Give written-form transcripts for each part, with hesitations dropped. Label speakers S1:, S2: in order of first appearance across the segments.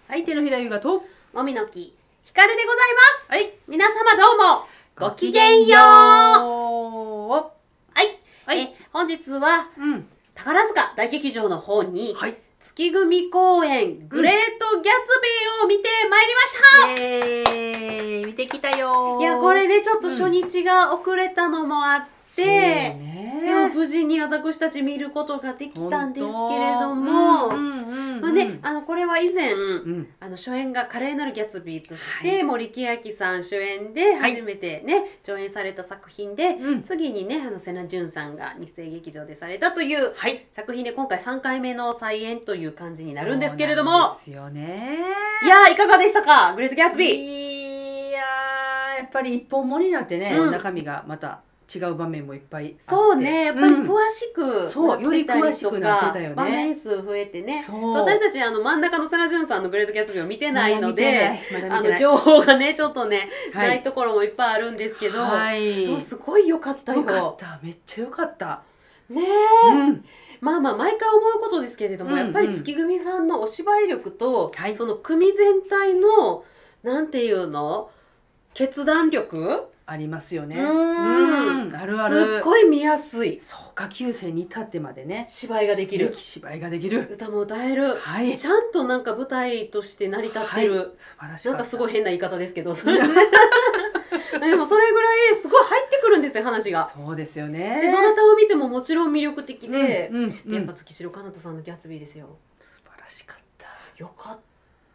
S1: 相手の平優雅と、
S2: もみの木ひかるでございます。
S1: はい、
S2: 皆様どうもごきげんよう。はい、本日は宝塚大劇場の方に、
S1: はい、
S2: 月組公演グレート・ギャツビーを見てまいりました。
S1: 見てきたよ。
S2: いやこれねちょっと初日が遅れたのもあって、でも無事に私たち見ることができたんですけれども、まあね、これは以前、初演が華麗なるギャツビーとして、森木明さん主演で初めてね、上演された作品で、次にね瀬名潤さんが日生劇場でされたという作品で、今回3回目の再演という感じになるんですけれども、
S1: ですよね。
S2: いやーいかがでしたか、グレート・ギャツビー。
S1: いやーやっぱり一本もになってね、中身がまた違う場面もいっぱいあって、
S2: そうね、やっぱり詳しく
S1: そうより詳しくなってたよね。
S2: 場面数増えてね、そう私たち真ん中の瀬名潤さんのグレート・ギャツビーを見てないので、情報がねちょっとね、ないところもいっぱいあるんですけど、でもすごい良かったよ。
S1: 良かった、めっちゃ良かった
S2: ねえ、まあまあ毎回思うことですけれども、やっぱり月組さんのお芝居力と、その組全体のなんていうの、決断力
S1: ありますよね。あるある。
S2: すっごい見やすい。
S1: そう下級生に至ってまでね、
S2: 芝居ができる。
S1: 芝居ができる。
S2: 歌も歌える。ちゃんとなんか舞台として成り立ってる。
S1: 素晴らしい。
S2: なんかすごい変な言い方ですけど、でもそれぐらいすごい入ってくるんですよ、話が。
S1: そうですよね。
S2: でどなたを見てももちろん魅力的で、やっぱ月城かなたさんのギャツビーですよ。
S1: 素晴らしかった。
S2: よかった。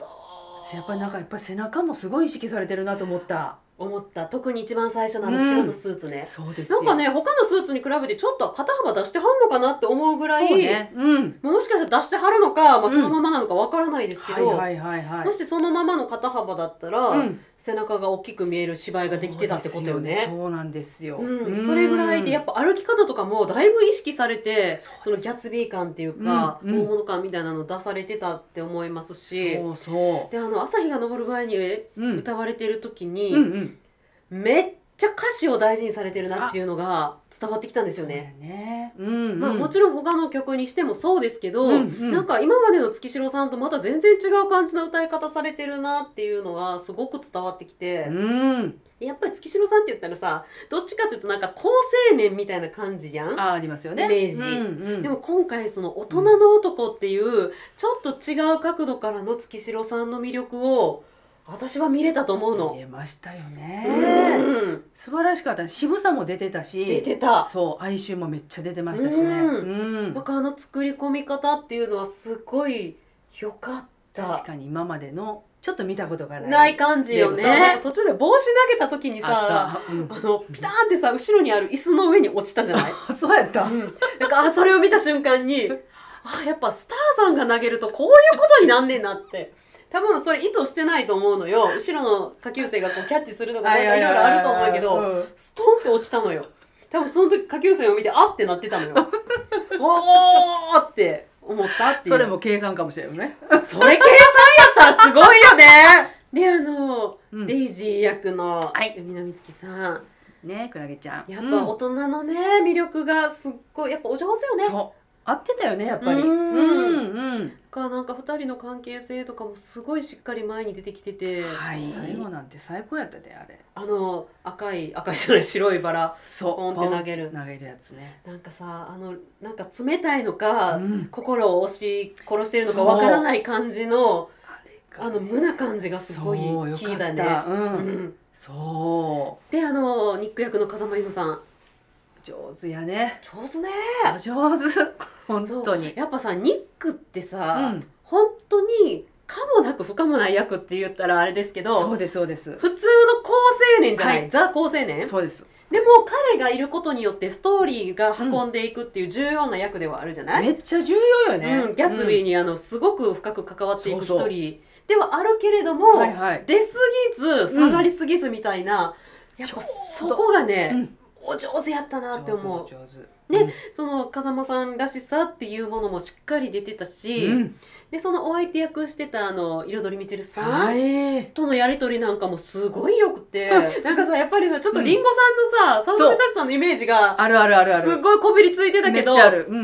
S1: やっぱりなんか背中もすごい意識されてるなと思った。
S2: 特に一番最初の白のスーツね、
S1: そうです
S2: なんかね他のスーツに比べてちょっと肩幅出してはんのかなって思うぐらい、もしかしたら出してはるのか、そのままなのかわからないですけど、もしそのままの肩幅だったら、背中が大きく見える芝居ができてたってことよね。
S1: そうなんですよ。
S2: それぐらいでやっぱ歩き方とかもだいぶ意識されて、そのギャツビー感っていうか、大物感みたいなの出されてたって思いますし、で朝日が昇る前に歌われてる時に、めっちゃ歌詞を大事にされてるなっていうのが伝わってきたんですよね。もちろん他の曲にしてもそうですけど、なんか今までの月城さんとまた全然違う感じの歌い方されてるなっていうのがすごく伝わってきて、やっぱり月城さんって言ったらさ、どっちかっていうとなんか好青年みたいな感じじゃん、
S1: ありますよね、
S2: イメージ。でも今回その大人の男っていうちょっと違う角度からの月城さんの魅力を私は見れたと思うの。
S1: 見れましたよね。素晴らしかった。渋さも出てたし、
S2: 出てた。
S1: そう哀愁もめっちゃ出てましたしね。
S2: なんか作り込み方っていうのはすごい良かった。
S1: 確かに今までのちょっと見たことが
S2: ない感じよね。途中で帽子投げた時にさ、ピターンってさ後ろにある椅子の上に落ちたじゃない。
S1: そうやった。
S2: なんかそれを見た瞬間に、やっぱスターさんが投げるとこういうことになんねんなって。多分それ意図してないと思うのよ。後ろの下級生がこうキャッチするのがいろいろあると思うけど、ストンって落ちたのよ。多分その時下級生を見てあってなってたのよ。おーって思ったっていう。
S1: それも計算かもしれないよね。
S2: それ計算やったらすごいよね。でデイジー役の海野美月さん
S1: ね、クラゲちゃん、
S2: やっぱ大人のね魅力がすっごいやっぱお上手よね。
S1: そう合ってたよねやっぱり。
S2: なんか2人の関係性とかもすごいしっかり前に出てきてて、
S1: 最後なんて最高やったであれ。
S2: 赤いじゃない白いバラポンって投げる
S1: やつね。
S2: なんかさなんか冷たいのか、心を押し殺してるのかわからない感じの無な感じがすごいキーだね。そうでニック役の風間由乃さん
S1: 上手やね。
S2: 上手ね。
S1: 上手本当に。
S2: やっぱさニックってさ、本当に可もなく不可もない役って言ったらあれですけど、
S1: そうですそうです。
S2: 普通の好青年じゃない、ザ好青年。
S1: そうです。
S2: でも彼がいることによってストーリーが運んでいくっていう重要な役ではあるじゃない。
S1: めっちゃ重要よね。
S2: ギャツビーにすごく深く関わっていく一人ではあるけれども、出すぎず下がりすぎずみたいな、やっぱそこがねお上手やったなって思う。ね、その風間さんらしさっていうものもしっかり出てたし、でそのお相手役してた彩りみちるさんとのやり取りなんかもすごいよくて、なんかさやっぱりさちょっとりんごさんのさ佐々木幸さんのイメージが
S1: あるあるあるある、
S2: すごいこびりついてたけど、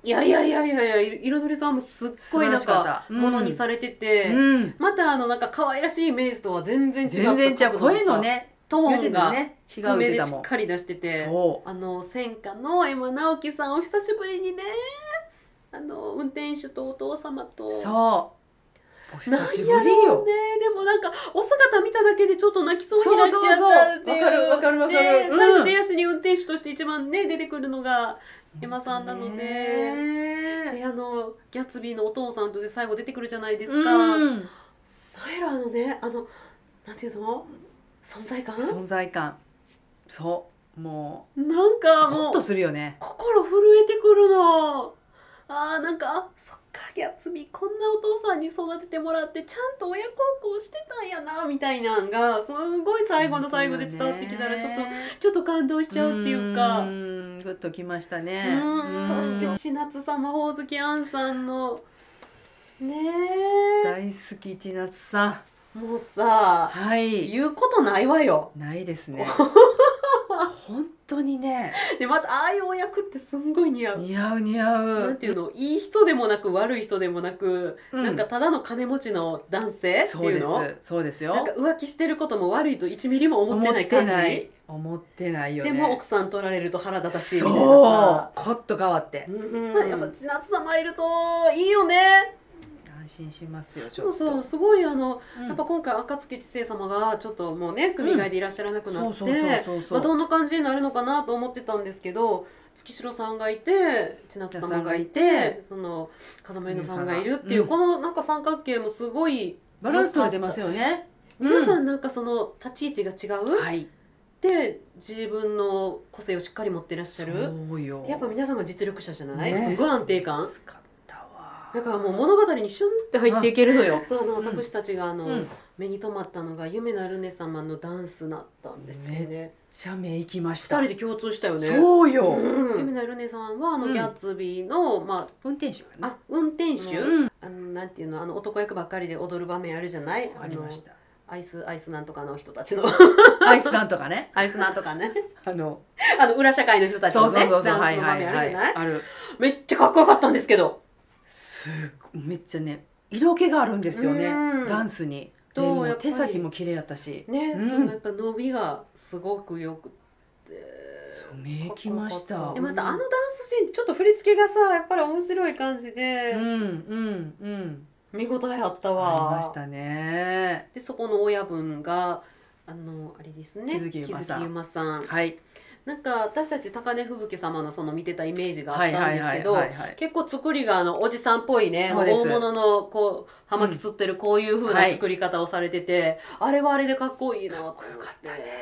S2: いやいやいやいやいや、彩りさんもすっごいなんかものにされてて、またなんか可愛らしいイメージとは全然違う。
S1: 全然違う。声のね、
S2: トーンが
S1: 低めで
S2: しっかり出してて、戦火のエマ直樹さんを久しぶりにね、運転手とお父様と。
S1: そう。お久しぶりよ。
S2: でもなんかお姿見ただけでちょっと泣きそうになっちゃったっていう。
S1: わかるわかるわかる。
S2: 最初出足に運転手として一番ね出てくるのがエマさんなので、でギャツビーのお父さんとして最後出てくるじゃないですか。なんやろなんていうの、存在感。そうもう
S1: なん
S2: かもう
S1: ホッとするよね。
S2: 心震えてくるの。なんかそっか、ギャッツビーこんなお父さんに育ててもらってちゃんと親孝行してたんやなみたいなんがすごい最後の最後で伝わってきたらちょっと感動しちゃうっていうか、
S1: グッときましたね。
S2: そして千夏さん、魔法好きアンさんのね
S1: 大好き千夏さ
S2: ん、もうさ、言うことないわよ。
S1: ないですね。本当にね。
S2: でまたああいうお役ってすんごい似合う。
S1: 似合う。
S2: なんていうの、いい人でもなく悪い人でもなく、なんかただの金持ちの男性っていうの。
S1: そうですよ。
S2: なんか浮気してることも悪いと1ミリも思ってない感じ。
S1: 思ってないよね。
S2: でも奥さん取られると腹立たしいみたいな
S1: さ。コッと変わって。
S2: やっぱ千夏様いるといいよね。
S1: 安心しますよ。ちょっと
S2: そうすごいやっぱ今回暁知世様がちょっともうね組替えでいらっしゃらなくなって、どんな感じになるのかなと思ってたんですけど、月城さんがいて千夏様がいて、その風間由乃さんがいるっていう、このなんか三角形もすごい
S1: バランス取れてますよね。
S2: 皆さんなんかその立ち位置が違う。で自分の個性をしっかり持ってらっしゃる。やっぱ皆さんは実力者じゃない。すごい安定感。だからもう物語にシュンって入っていけるのよ。私たちが目に留まったのが夢なるね様のダンスだったんですよね。
S1: めっちゃ目いきました。
S2: 2人で共通したよね。
S1: そうよ。
S2: 夢なるねさんはギャッツビーの
S1: 運転手かな。
S2: 運転手。なんていうの、男役ばっかりで踊る場面あるじゃない。
S1: ありました。
S2: アイスなんとかの人たちの
S1: アイスなんとかね。
S2: アイスなんとかね。裏社会の人たちのね。ダンスの場面あるじゃない。めっちゃかっこよかったんですけど。
S1: めっちゃね、色気があるんですよね、ダンスに。手先も綺麗やったし
S2: ね。でもやっぱ伸びがすごくよくて
S1: 目きました。
S2: またダンスシーンってちょっと振り付けがさやっぱり面白い感じで見応えあったわ。
S1: ありましたね。
S2: でそこの親分があれですね、
S1: 木月由真さん。
S2: なんか私たち高根吹雪様のその見てたイメージがあったんですけど、結構作りがおじさんっぽいね、大物のこう葉巻つってるこういう風な作り方をされてて、あれはあれでかっこいいなと思って、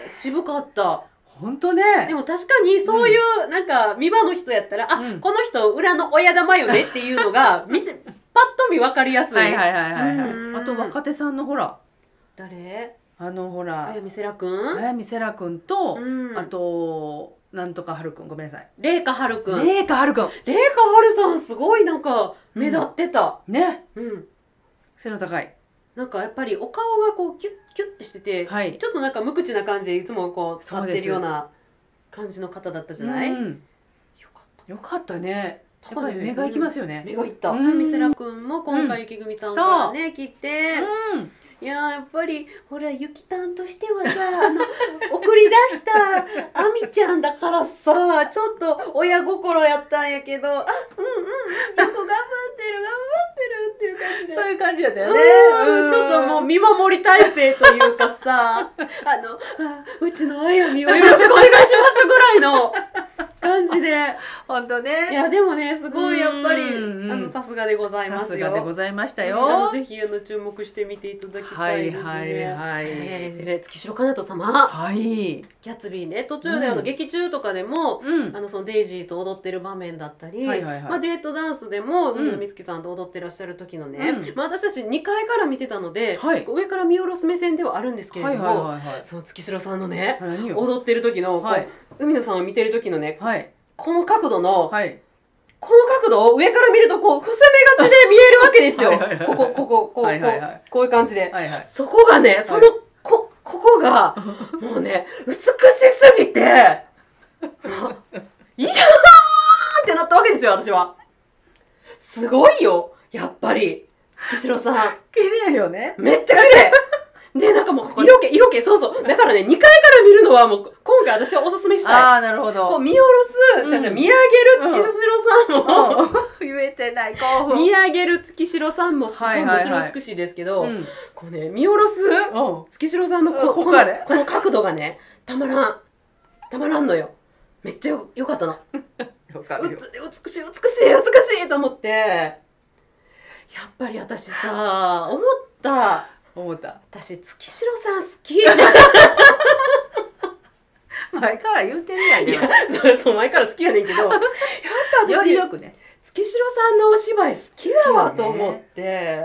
S2: 渋かった。
S1: 本当ね。
S2: でも確かにそういうなんか見場の人やったら、この人裏の親玉よねっていうのが見てパッと見分かりやすい。
S1: あと若手さんのほら
S2: 誰？
S1: ほら
S2: 綾見せらくん、
S1: 綾見せらくんと、あとなんとかはるくん、ごめんなさい、
S2: 麗華はるくん。
S1: 麗華はる
S2: さんすごいなんか目立ってた
S1: ね。背の高い、
S2: なんかやっぱりお顔がこうキュッキュッてしてて、ちょっとなんか無口な感じでいつもこう立ってるような感じの方だったじゃない。
S1: よかったね。やっぱり目がいきますよね。
S2: 目がいった。綾見せらくんも今回雪組さんからね来て、いややっぱりほらゆきたんとしてはさ送り出したあみちゃんだからさちょっと親心やったんやけど、よく頑張ってるっていう感じで、
S1: そういう感じだったよね。
S2: ちょっともう見守り体制というかさうちのあやみをよろしくお願いしますぐらいの感じで
S1: 本当ね。
S2: いやでもねすごいやっぱりさすがでございますよ。
S1: さすがでございましたよ。
S2: ぜひ注目してみていただきたいですね。月城かなと様、ギャツビーね、途中で劇中とかでもそのデイジーと踊ってる場面だったり、デュエットダンスでも海野美月さんと踊ってらっしゃる時のね、私たち2階から見てたので上から見下ろす目線ではあるんですけれども、その月城さんのね踊ってる時の海野さんを見てる時のね、この角度の、この角度を上から見るとこう伏せ目がちで見えるわけですよ。こういう感じで、そこがね、ここがもうね美しすぎていやーってなったわけですよ私は。 すごいよやっぱり月城さん
S1: 綺麗よね。
S2: めっちゃ綺麗ね、なんかもう色気そうそうだからね2階から見るのはもう今回私はおすすめしたい。
S1: ああなるほど。
S2: こう見下ろす、見上げる月城さんも、
S1: 言えてない興奮。
S2: 見上げる月城さんもすごいもちろん美しいですけど、こうね見下ろす月城さんのこの角度がねたまらんのよ。めっちゃよかったの。美しいと思って、やっぱり私さ思った私月城さん好き
S1: 前から言うてるやんね。
S2: そう前から好きやねんけどやっぱ私
S1: よりよくね
S2: 月城さんのお芝居好きだわと思って。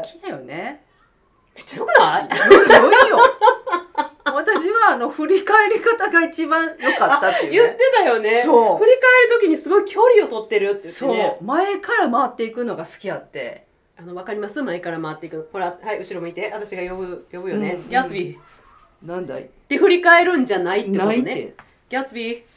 S1: 好きだよね。
S2: めっちゃよくない？
S1: 良いよ。私は振り返り方が一番良かったっていう、ね、
S2: 言ってたよね。そう振り返る時にすごい距離を取ってるって言ってね。
S1: そう前から回っていくのが好きやって。
S2: わかります？前から回っていく。ほらはい後ろ向いて私が呼ぶよね。ギャツビー
S1: なんだい
S2: って振り返るんじゃないってことね。
S1: ないって。
S2: ギャツビー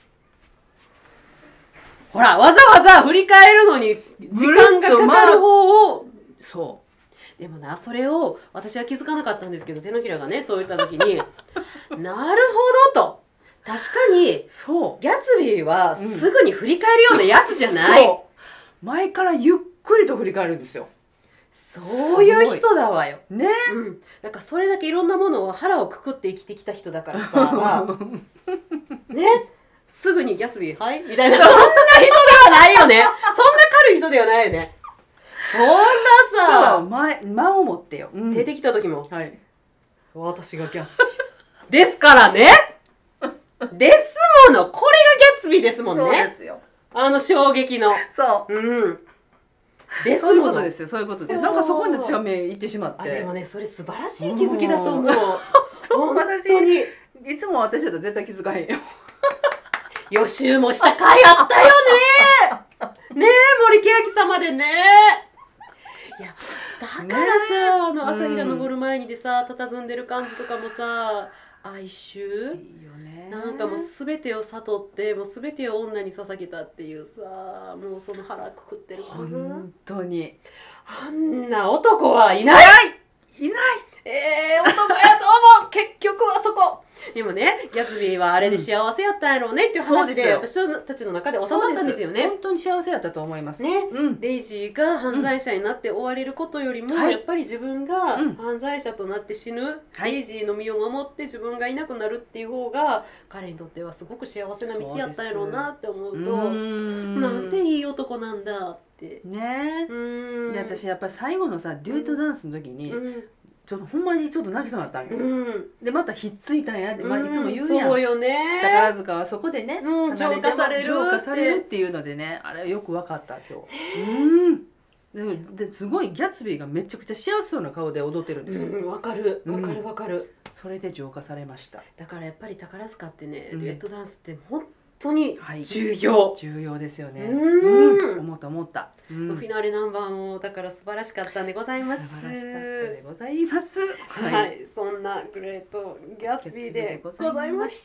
S2: ほらわざわざ振り返るのに時間がかかる方を。そうでもなそれを私は気づかなかったんですけど手のひらがねそう言った時になるほどと。確かにそうギャツビーはすぐに振り返るようなやつじゃない、
S1: そう前からゆっくりと振り返るんですよ。
S2: そういう人だわよ。
S1: ね、
S2: だからそれだけいろんなものを腹をくくって生きてきた人だからさねすぐにギャツビーはいみたいなそんな人ではないよね。そんな軽い人ではないよね。そんなさ
S1: 間を持ってよ、
S2: 出てきた時も、私がギャツビーですからねですものこれがギャツビーですもんね。
S1: そうですよ
S2: 衝撃の
S1: そう
S2: です
S1: そういうことですよ。そういうことでなんかそこに強めいってしまって。
S2: でもねそれ素晴らしい気づきだと思う。本当に
S1: いつも私だと絶対気づかへんよ。
S2: 予習もした回あったよねねえ森欅様でね。いやだからさ朝日が昇る前にでさ佇んでる感じとかもさ哀愁いいよね。なんかもう全てを悟ってもう全てを女に捧げたっていうさもうその腹くくってるかな。
S1: 本当に
S2: あんな男はいない男やと思う結局はそこ。でもねギャツビーはあれで幸せやったんやろうねっていう話で、私たちの中で収まったんですよね。
S1: 本当に幸せやったと思います
S2: ね、デイジーが犯罪者になって終われることよりも、やっぱり自分が犯罪者となって死ぬ、デイジーの身を守って自分がいなくなるっていう方が彼にとってはすごく幸せな道やったんやろうなって思うとなんていい男なんだってね。
S1: で私やっぱり最後のさデュエットダンスの時に、ちょっとほんまにちょっと泣きそうになったんよ、でまたひっついたんやって、いつも言うやん。そうよね。宝塚はそこでね、浄化されるっていうのでね、あれよく分かった今日。ですごいギャツビーがめちゃくちゃ幸せそうな顔で踊ってるんですよ。
S2: わかる。
S1: それで浄化されました。
S2: だからやっぱり宝塚ってね、デュエットダンスって本当に重要
S1: ですよね。思った
S2: フィナーレナンバーもだから素晴らしかったんでございます。
S1: 素晴らしかったでございます。
S2: はい、そんなグレートギャツビーでございました。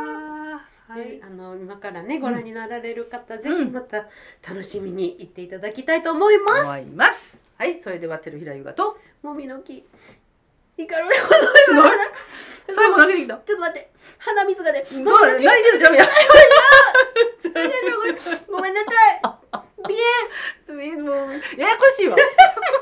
S2: 今からねご覧になられる方、ぜひまた楽しみに行っていただきたいと思います。
S1: はい、それではテルヒラユガと
S2: もみの木ヒカルでございます。
S1: 最後投げてきた。
S2: ちょっと待って、鼻水が出る。
S1: そうだ、泣いてるじゃんや。
S2: ごめんなさい。
S1: ビエン。もうややこしいわ。